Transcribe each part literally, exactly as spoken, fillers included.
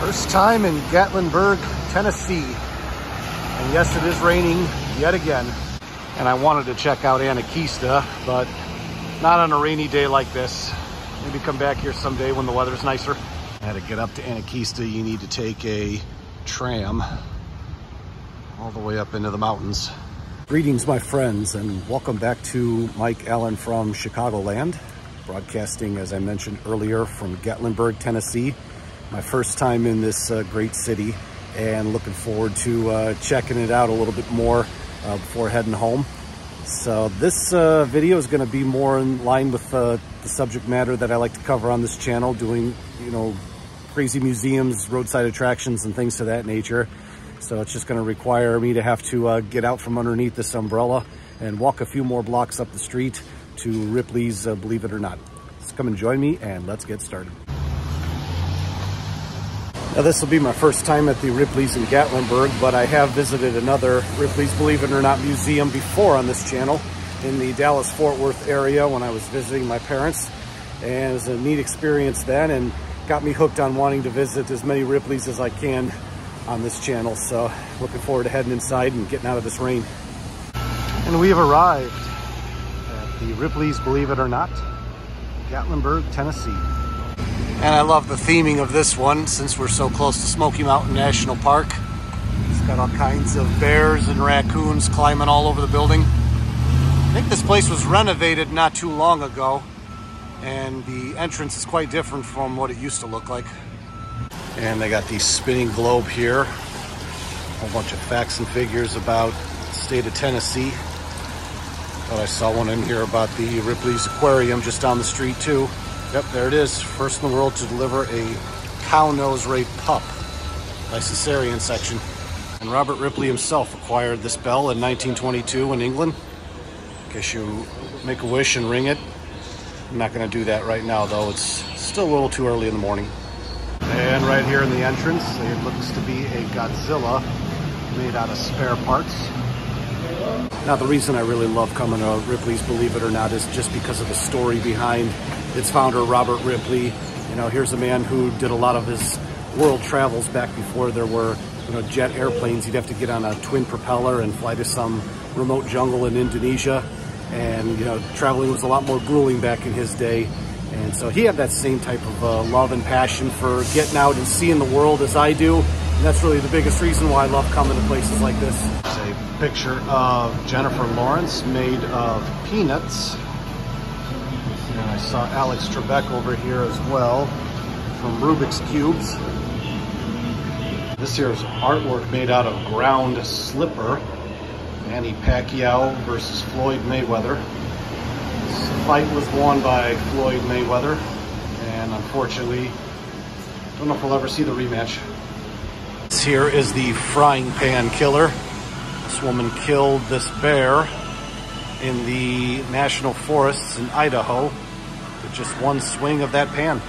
First time in Gatlinburg, Tennessee. And yes, it is raining yet again. And I wanted to check out Anakista, but not on a rainy day like this. Maybe come back here someday when the weather's nicer. I had to get up to Anakista. You need to take a tram all the way up into the mountains. Greetings, my friends, and welcome back to Mike Allen from Chicagoland, broadcasting, as I mentioned earlier, from Gatlinburg, Tennessee. My first time in this uh, great city, and looking forward to uh, checking it out a little bit more uh, before heading home. So this uh, video is going to be more in line with uh, the subject matter that I like to cover on this channel, doing, you know, crazy museums, roadside attractions, and things of that nature. So it's just going to require me to have to uh, get out from underneath this umbrella and walk a few more blocks up the street to Ripley's uh, Believe It or Not. So come and join me, and let's get started. Now, this will be my first time at the Ripley's in Gatlinburg, but I have visited another Ripley's Believe It or Not museum before on this channel in the Dallas-Fort Worth area when I was visiting my parents. And it was a neat experience then, and got me hooked on wanting to visit as many Ripley's as I can on this channel. So looking forward to heading inside and getting out of this rain. And we have arrived at the Ripley's Believe It or Not, Gatlinburg, Tennessee. And I love the theming of this one since we're so close to Smoky Mountain National Park. It's got all kinds of bears and raccoons climbing all over the building. I think this place was renovated not too long ago, and the entrance is quite different from what it used to look like. And they got the spinning globe here. A whole bunch of facts and figures about the state of Tennessee. But I saw one in here about the Ripley's Aquarium just down the street too. Yep, there it is. First in the world to deliver a cow nose ray pup by cesarean section. And Robert Ripley himself acquired this bell in nineteen twenty-two in England. In case you make a wish and ring it. I'm not going to do that right now though. It's still a little too early in the morning. And right here in the entrance, it looks to be a Godzilla made out of spare parts. Now, the reason I really love coming to Ripley's Believe It or Not is just because of the story behind its founder, Robert Ripley. You know, here's a man who did a lot of his world travels back before there were, you know, jet airplanes. He'd have to get on a twin propeller and fly to some remote jungle in Indonesia. And, you know, traveling was a lot more grueling back in his day. And so he had that same type of uh, love and passion for getting out and seeing the world as I do. And that's really the biggest reason why I love coming to places like this. It's a picture of Jennifer Lawrence made of peanuts. And I saw Alex Trebek over here as well from Rubik's Cubes. This here is artwork made out of ground slipper. Manny Pacquiao versus Floyd Mayweather. This fight was won by Floyd Mayweather, and unfortunately, don't know if we'll ever see the rematch. This here is the frying pan killer. This woman killed this bear in the national forests in Idaho with just one swing of that pan.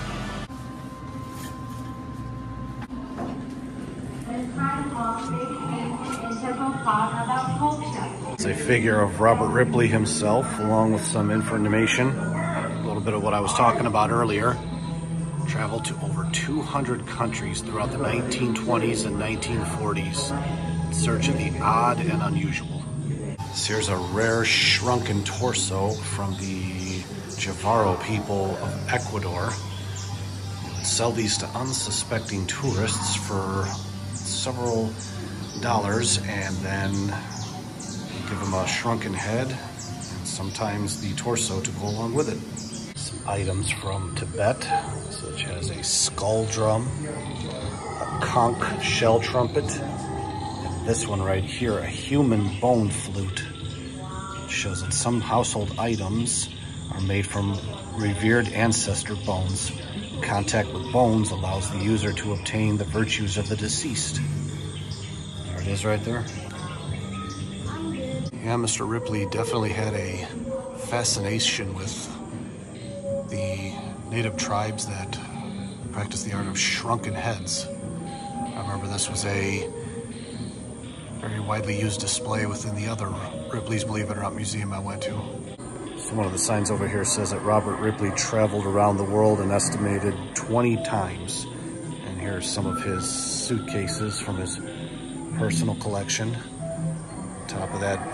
It's a figure of Robert Ripley himself, along with some information, a little bit of what I was talking about earlier. Traveled to over two hundred countries throughout the nineteen twenties and nineteen forties in search of the odd and unusual. This here's a rare shrunken torso from the Javaro people of Ecuador. You would sell these to unsuspecting tourists for several dollars, and then give them a shrunken head, and sometimes the torso to go along with it. Some items from Tibet, such as a skull drum, a conch shell trumpet, and this one right here, a human bone flute. It shows that some household items are made from revered ancestor bones. Contact with bones allows the user to obtain the virtues of the deceased. There it is right there. Yeah, Mister Ripley definitely had a fascination with the native tribes that practice the art of shrunken heads. I remember this was a very widely used display within the other Ripley's Believe It or Not museum I went to. So one of the signs over here says that Robert Ripley traveled around the world an estimated twenty times. And here's some of his suitcases from his personal collection. On top of that,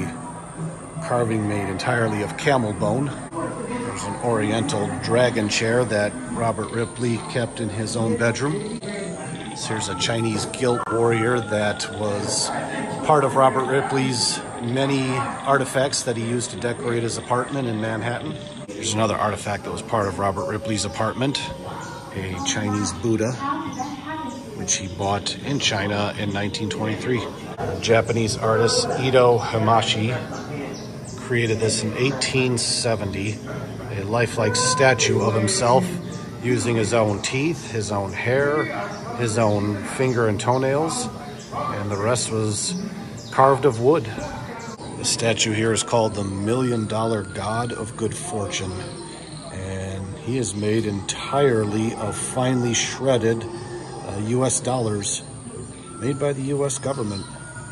a carving made entirely of camel bone. There's an oriental dragon chair that Robert Ripley kept in his own bedroom. So here's a Chinese gilt warrior that was part of Robert Ripley's many artifacts that he used to decorate his apartment in Manhattan. Here's another artifact that was part of Robert Ripley's apartment, a Chinese Buddha, which he bought in China in nineteen twenty-three. Japanese artist Ito Hamashi created this in eighteen seventy, a lifelike statue of himself using his own teeth, his own hair, his own finger and toenails, and the rest was carved of wood. The statue here is called the Million Dollar God of Good Fortune, and he is made entirely of finely shredded uh, U S dollars made by the U S government.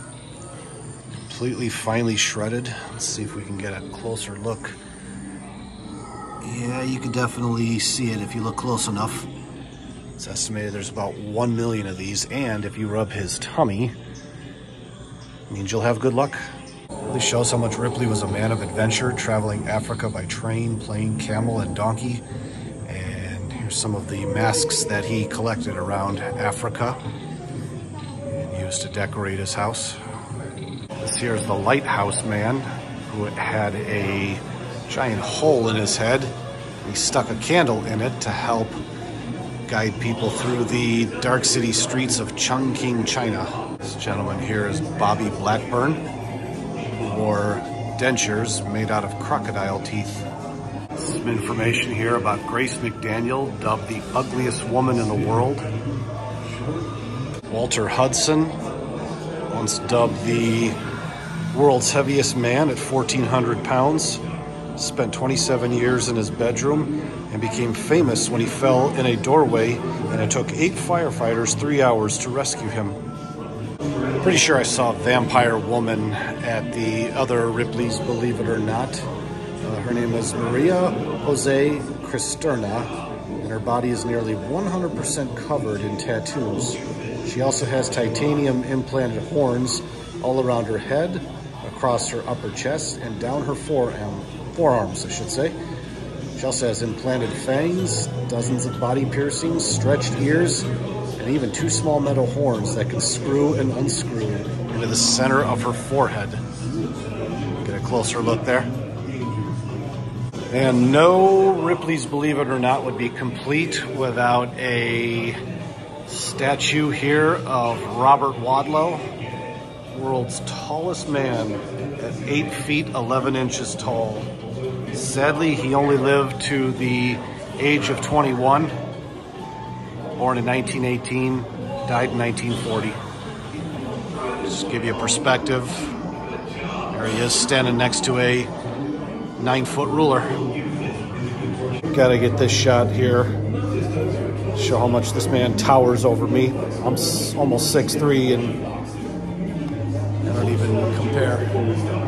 Completely finely shredded. Let's see if we can get a closer look. Yeah, you can definitely see it if you look close enough. It's estimated there's about one million of these, and if you rub his tummy, it means you'll have good luck. It really shows how much Ripley was a man of adventure, traveling Africa by train, plane, camel, and donkey. And here's some of the masks that he collected around Africa and used to decorate his house. This here is the lighthouse man, who had a giant hole in his head. He stuck a candle in it to help guide people through the dark city streets of Chongqing, China. This gentleman here is Bobby Blackburn, who wore dentures made out of crocodile teeth. Some information here about Grace McDaniel, dubbed the ugliest woman in the world. Walter Hudson, once dubbed the world's heaviest man at fourteen hundred pounds. Spent twenty-seven years in his bedroom and became famous when he fell in a doorway, and it took eight firefighters three hours to rescue him. Pretty sure I saw a vampire woman at the other Ripley's, believe it or not. Uh, her name is Maria Jose Cristerna, and her body is nearly one hundred percent covered in tattoos. She also has titanium implanted horns all around her head, across her upper chest, and down her forearm. Forearms, I should say. She also has implanted fangs, dozens of body piercings, stretched ears, and even two small metal horns that can screw and unscrew into the center of her forehead. Get a closer look there. And no Ripley's Believe It or Not would be complete without a statue here of Robert Wadlow, world's tallest man at eight feet eleven inches tall. Sadly, he only lived to the age of twenty-one. Born in nineteen eighteen, died in nineteen forty. Just to give you a perspective, there he is standing next to a nine-foot ruler. Gotta get this shot here. Show how much this man towers over me. I'm almost six three and I don't even compare.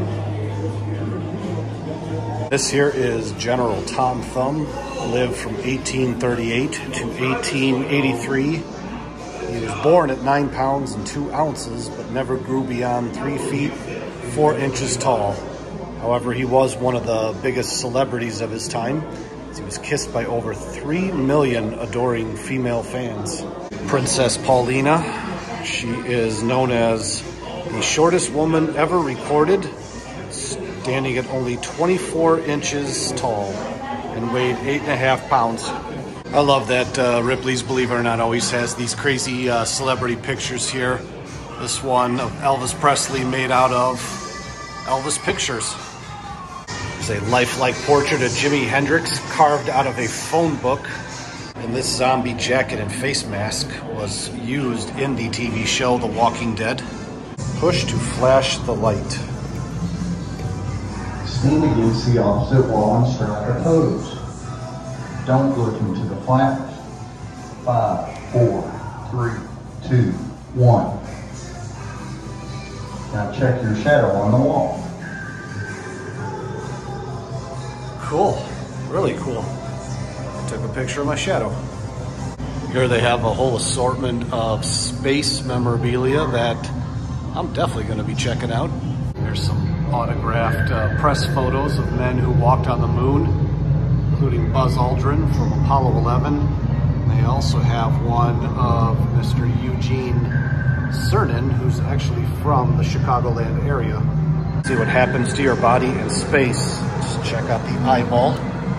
This here is General Tom Thumb, lived from eighteen thirty-eight to eighteen eighty-three. He was born at nine pounds and two ounces, but never grew beyond three feet, four inches tall. However, he was one of the biggest celebrities of his time. He was kissed by over three million adoring female fans. Princess Paulina, she is known as the shortest woman ever recorded, standing at only twenty-four inches tall and weighed eight and a half pounds. I love that uh, Ripley's Believe It or Not always has these crazy uh, celebrity pictures here. This one of Elvis Presley made out of Elvis pictures. There's a lifelike portrait of Jimi Hendrix carved out of a phone book. And this zombie jacket and face mask was used in the T V show The Walking Dead. Push to flash the light. Stand against the opposite wall and strike a pose. Don't look into the flash. Five, four, three, two, one. Now check your shadow on the wall. Cool, really cool. I took a picture of my shadow. Here they have a whole assortment of space memorabilia that I'm definitely going to be checking out. There's some autographed uh, press photos of men who walked on the moon, including Buzz Aldrin from Apollo eleven. They also have one of Mister Eugene Cernan, who's actually from the Chicagoland area. See what happens to your body in space. Just check out the eyeball.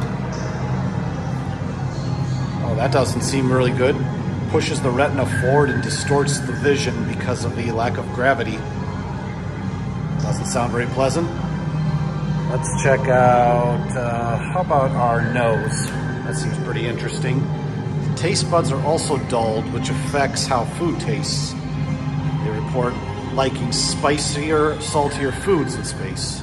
Oh, that doesn't seem really good. Pushes the retina forward and distorts the vision because of the lack of gravity. Doesn't sound very pleasant. Let's check out, uh, how about our nose? That seems pretty interesting. The taste buds are also dulled, which affects how food tastes. They report liking spicier, saltier foods in space.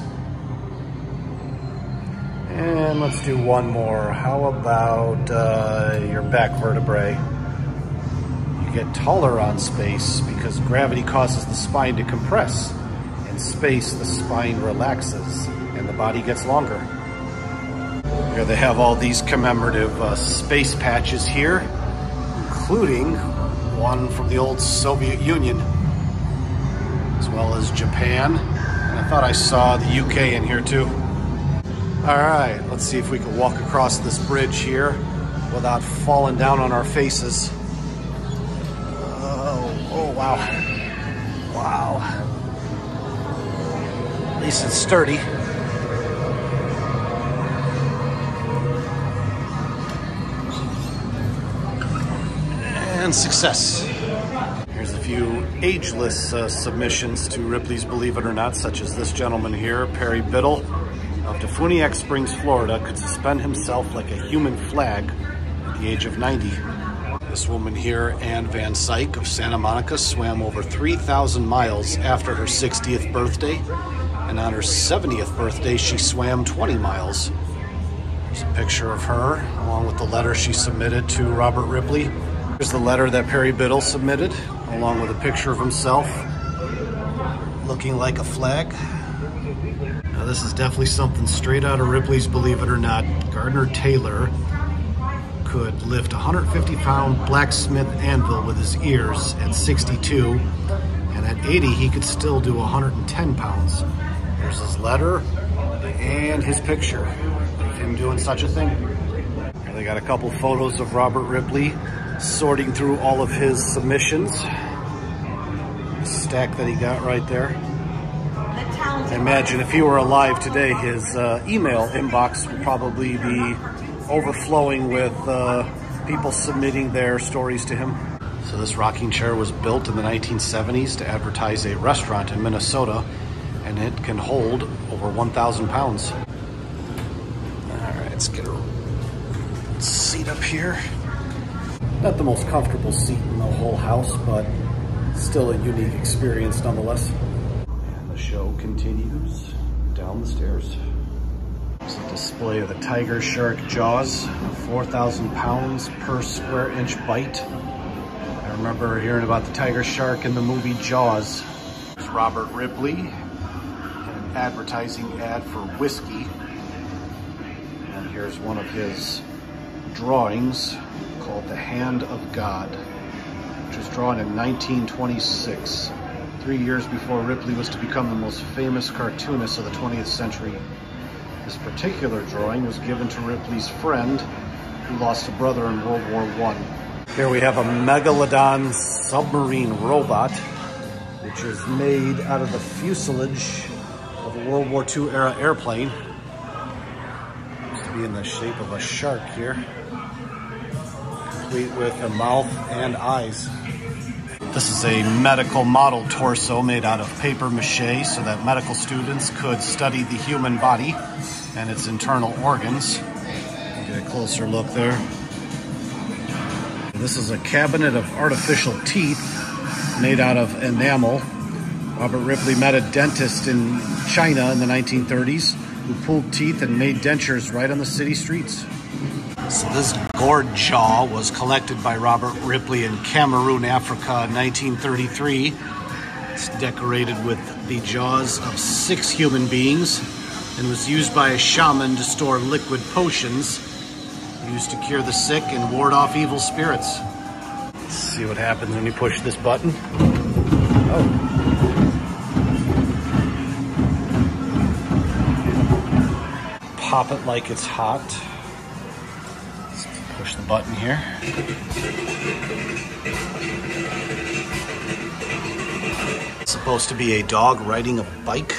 And let's do one more. How about uh, your back vertebrae? You get taller on space because gravity causes the spine to compress. In space, the spine relaxes and the body gets longer. Here they have all these commemorative uh, space patches here, including one from the old Soviet Union, as well as Japan. And I thought I saw the U K in here too. All right, let's see if we can walk across this bridge here without falling down on our faces. Oh, oh wow. Wow. At least it's sturdy. And success. Here's a few ageless uh, submissions to Ripley's Believe It or Not, such as this gentleman here, Perry Biddle of Defuniak Springs, Florida, could suspend himself like a human flag at the age of ninety. This woman here, Anne Van Syke of Santa Monica, swam over three thousand miles after her sixtieth birthday, and on her seventieth birthday, she swam twenty miles. There's a picture of her, along with the letter she submitted to Robert Ripley. Here's the letter that Perry Biddle submitted, along with a picture of himself looking like a flag. Now this is definitely something straight out of Ripley's Believe It or Not. Gardner Taylor could lift a one hundred fifty pound blacksmith anvil with his ears at sixty-two, and at eighty he could still do one hundred ten pounds. Here's his letter and his picture of him doing such a thing. Here they got a couple photos of Robert Ripley sorting through all of his submissions. The stack that he got right there. I imagine if he were alive today, his uh, email inbox would probably be overflowing with uh, people submitting their stories to him. So this rocking chair was built in the nineteen seventies to advertise a restaurant in Minnesota, and it can hold over one thousand pounds. All right, let's get a seat up here. Not the most comfortable seat in the whole house, but still a unique experience nonetheless. And the show continues down the stairs. It's a display of the tiger shark jaws, four thousand pounds per square inch bite. I remember hearing about the tiger shark in the movie Jaws. There's Robert Ripley, an advertising ad for whiskey. And here's one of his drawings called The Hand of God, which was drawn in nineteen twenty-six, three years before Ripley was to become the most famous cartoonist of the twentieth century. This particular drawing was given to Ripley's friend who lost a brother in World War One. Here we have a Megalodon submarine robot, which is made out of the fuselage of a World War Two era airplane. Looks to be in the shape of a shark here, complete with a mouth and eyes. This is a medical model torso made out of paper mache so that medical students could study the human body and its internal organs. Get a closer look there. This is a cabinet of artificial teeth made out of enamel. Robert Ripley met a dentist in China in the nineteen thirties who pulled teeth and made dentures right on the city streets. So this gourd jaw was collected by Robert Ripley in Cameroon, Africa in nineteen thirty-three. It's decorated with the jaws of six human beings and was used by a shaman to store liquid potions used to cure the sick and ward off evil spirits. Let's see what happens when you push this button. Oh. Pop it like it's hot. Let's push the button here. It's supposed to be a dog riding a bike.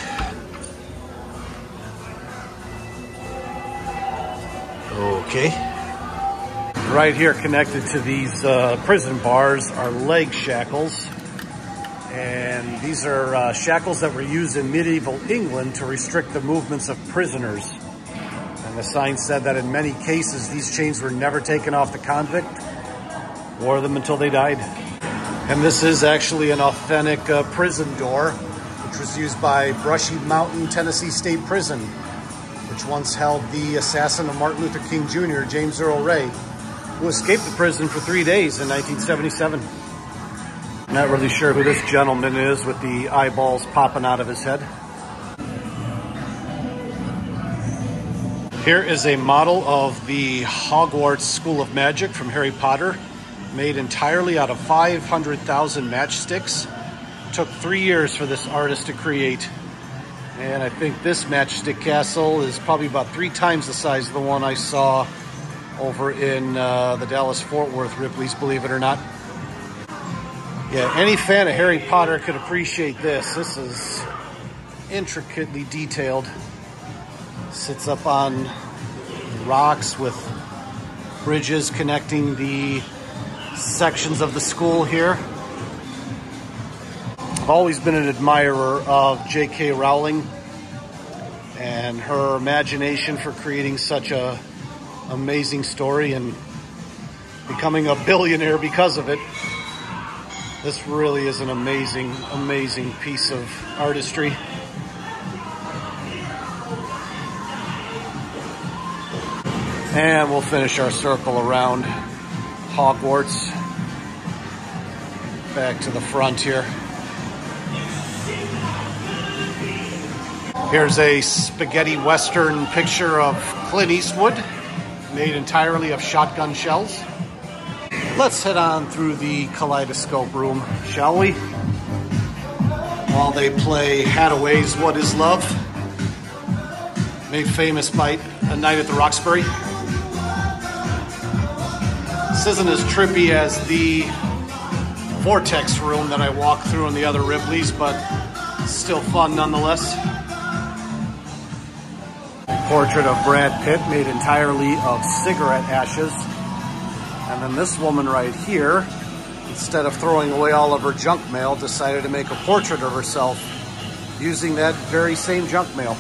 Okay. Right here, connected to these uh, prison bars, are leg shackles. And these are uh, shackles that were used in medieval England to restrict the movements of prisoners. And the sign said that in many cases, these chains were never taken off the convict, wore them until they died. And this is actually an authentic uh, prison door, which was used by Brushy Mountain, Tennessee State Prison, which once held the assassin of Martin Luther King Junior, James Earl Ray, who escaped the prison for three days in nineteen seventy-seven. Not really sure who this gentleman is with the eyeballs popping out of his head. Here is a model of the Hogwarts School of Magic from Harry Potter, made entirely out of five hundred thousand matchsticks. Took three years for this artist to create. And I think this matchstick castle is probably about three times the size of the one I saw over in uh, the Dallas-Fort Worth Ripley's, believe it or not. Yeah, any fan of Harry Potter could appreciate this. This is intricately detailed. Sits up on rocks with bridges connecting the sections of the school here. I've always been an admirer of J K Rowling and her imagination for creating such a amazing story and becoming a billionaire because of it. This really is an amazing, amazing piece of artistry. And we'll finish our circle around Hogwarts. Back to the front here. Here's a spaghetti western picture of Clint Eastwood, made entirely of shotgun shells. Let's head on through the kaleidoscope room, shall we? While they play Hathaway's What Is Love, made famous by A Night at the Roxbury. This isn't as trippy as the vortex room that I walked through in the other Ripley's, but still fun nonetheless. Portrait of Brad Pitt, made entirely of cigarette ashes. And then this woman right here, instead of throwing away all of her junk mail, decided to make a portrait of herself using that very same junk mail.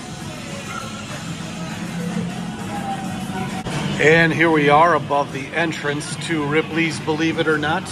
And here we are above the entrance to Ripley's, believe it or not.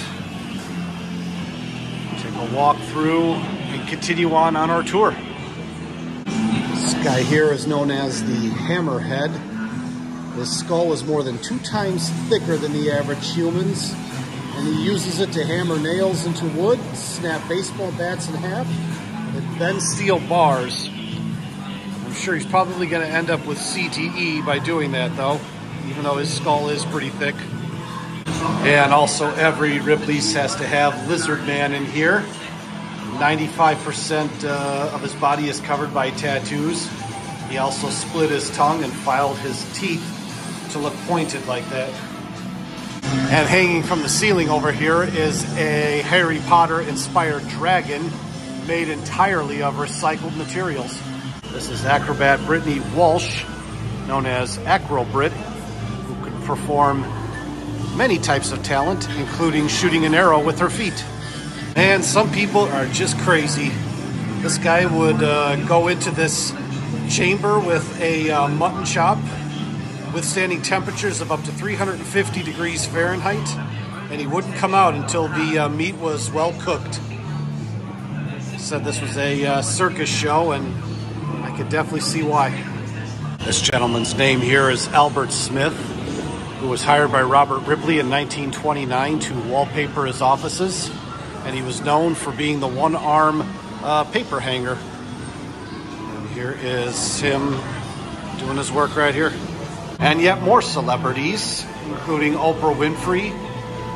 Take a walk through and continue on on our tour. This guy here is known as the Hammerhead. His skull is more than two times thicker than the average human's, and he uses it to hammer nails into wood, snap baseball bats in half, and then steel bars. I'm sure he's probably going to end up with C T E by doing that, though, even though his skull is pretty thick. And also every Ripley's has to have Lizard Man in here. ninety-five percent uh, of his body is covered by tattoos. He also split his tongue and filed his teeth to look pointed like that. And hanging from the ceiling over here is a Harry Potter inspired dragon made entirely of recycled materials. This is acrobat Brittany Walsh, known as Acrobrit, who could perform many types of talent, including shooting an arrow with her feet. And some people are just crazy. This guy would uh, go into this chamber with a uh, mutton chop, withstanding temperatures of up to three hundred fifty degrees Fahrenheit, and he wouldn't come out until the uh, meat was well cooked. Said this was a uh, circus show, and I could definitely see why. This gentleman's name here is Albert Smith, who was hired by Robert Ripley in nineteen twenty-nine to wallpaper his offices, and he was known for being the one-arm uh, paper hanger. And here is him doing his work right here. And yet more celebrities, including Oprah Winfrey,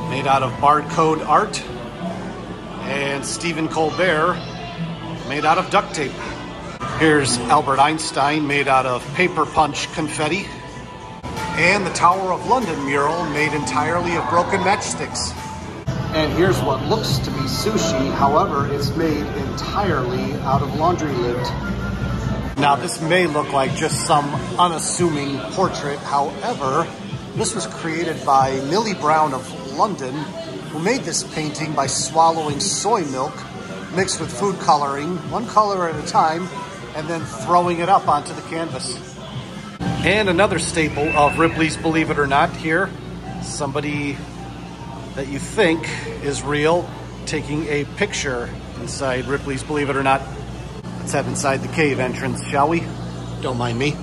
made out of barcode art. And Stephen Colbert made out of duct tape. Here's Albert Einstein made out of paper punch confetti. And the Tower of London mural made entirely of broken matchsticks. And here's what looks to be sushi, however, it's made entirely out of laundry lint. Now this may look like just some unassuming portrait, however, this was created by Millie Brown of London, who made this painting by swallowing soy milk mixed with food coloring, one color at a time, and then throwing it up onto the canvas. And another staple of Ripley's Believe It or Not here, somebody that you think is real taking a picture inside Ripley's Believe It or Not. Let's head inside the cave entrance, shall we? Don't mind me.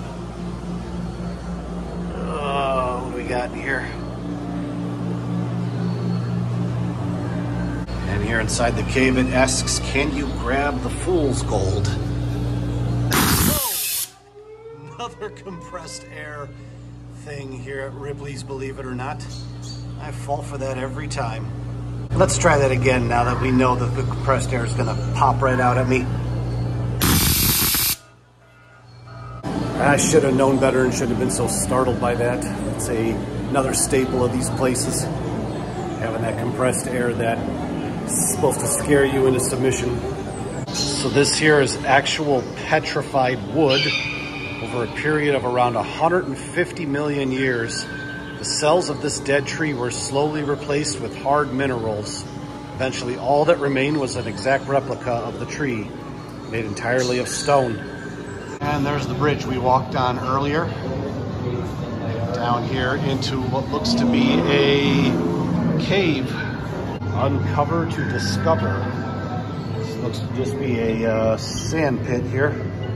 Oh, what do we got here? And here inside the cave it asks, can you grab the fool's gold? Oh, another compressed air thing here at Ripley's Believe It or Not. I fall for that every time. Let's try that again now that we know that the compressed air is gonna pop right out at me. I should have known better and shouldn't have been so startled by that. It's a, another staple of these places, having that compressed air that's supposed to scare you into submission. So this here is actual petrified wood. Over a period of around one hundred fifty million years, the cells of this dead tree were slowly replaced with hard minerals. Eventually, all that remained was an exact replica of the tree, made entirely of stone. And there's the bridge we walked on earlier. Down here into what looks to be a cave. Uncover to discover. This looks to just be a uh, sand pit here.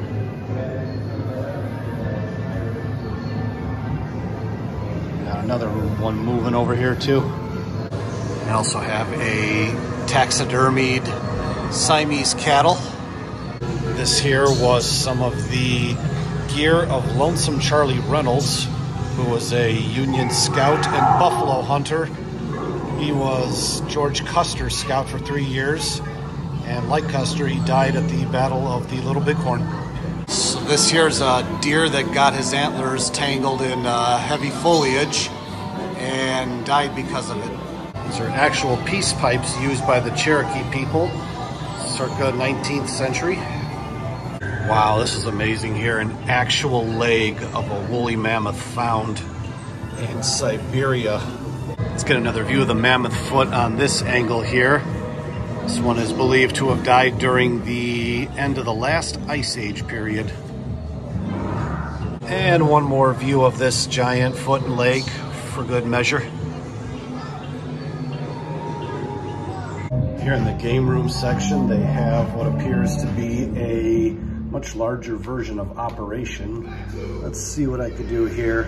Another one moving over here too. I also have a taxidermied Siamese cattle. This here was some of the gear of Lonesome Charlie Reynolds, who was a Union scout and buffalo hunter. He was George Custer's scout for three years. And like Custer, he died at the Battle of the Little Bighorn. So this here's a deer that got his antlers tangled in uh, heavy foliage and died because of it. These are actual peace pipes used by the Cherokee people, circa nineteenth century. Wow, this is amazing here. An actual leg of a woolly mammoth found in Siberia. Let's get another view of the mammoth foot on this angle here. This one is believed to have died during the end of the last Ice Age period. And one more view of this giant foot and leg for good measure. Here in the game room section, they have what appears to be a much larger version of Operation. Let's see what I could do here.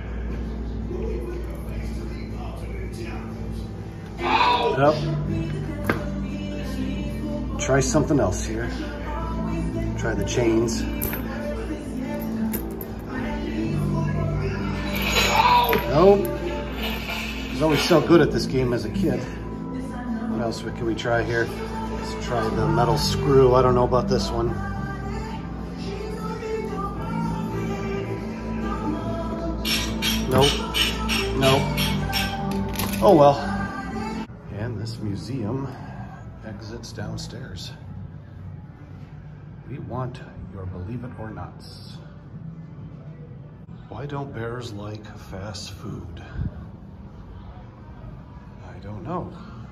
Yep. Try something else here. Try the chains. Nope. I was always so good at this game as a kid. What else can we try here? Let's try the metal screw. I don't know about this one. Nope. Nope. Oh well. And this museum exits downstairs. We want your believe it or nots. Why don't bears like fast food? I don't know.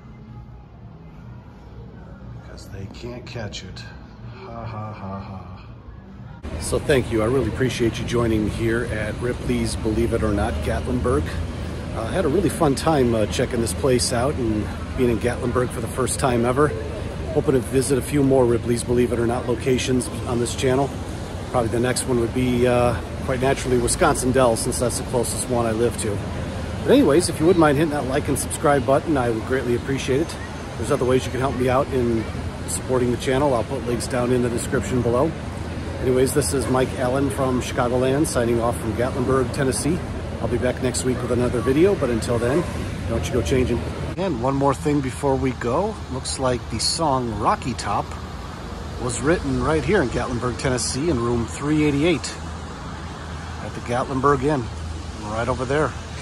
Because they can't catch it. Ha ha ha ha. So thank you. I really appreciate you joining me here at Ripley's Believe It or Not, Gatlinburg. Uh, I had a really fun time uh, checking this place out and being in Gatlinburg for the first time ever. Hoping to visit a few more Ripley's Believe It or Not locations on this channel. Probably the next one would be, uh, quite naturally, Wisconsin Dells, since that's the closest one I live to. But anyways, if you wouldn't mind hitting that like and subscribe button, I would greatly appreciate it. There's other ways you can help me out in supporting the channel. I'll put links down in the description below. Anyways, this is Mike Allen from Chicagoland, signing off from Gatlinburg, Tennessee. I'll be back next week with another video, but until then, don't you go changing. And one more thing before we go. Looks like the song Rocky Top was written right here in Gatlinburg, Tennessee in room three eighty-eight at the Gatlinburg Inn, right over there.